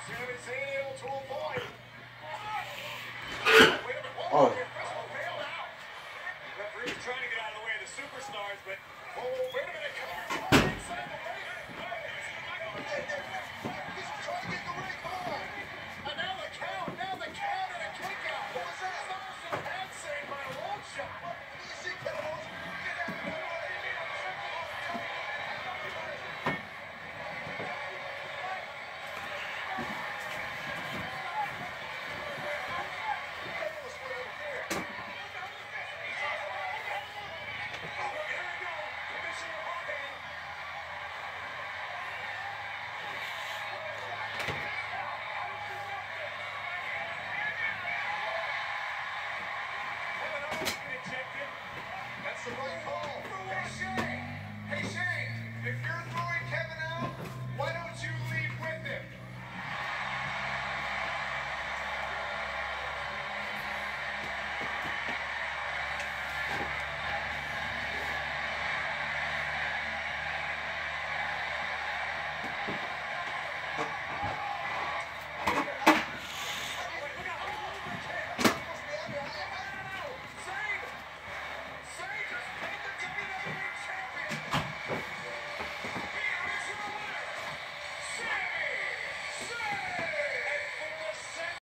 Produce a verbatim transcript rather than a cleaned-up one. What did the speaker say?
Sami Zayn able to avoid. Oh. Referee's trying to get out of the way of the superstars, but oh, wait a minute. Come on. Inside the ring.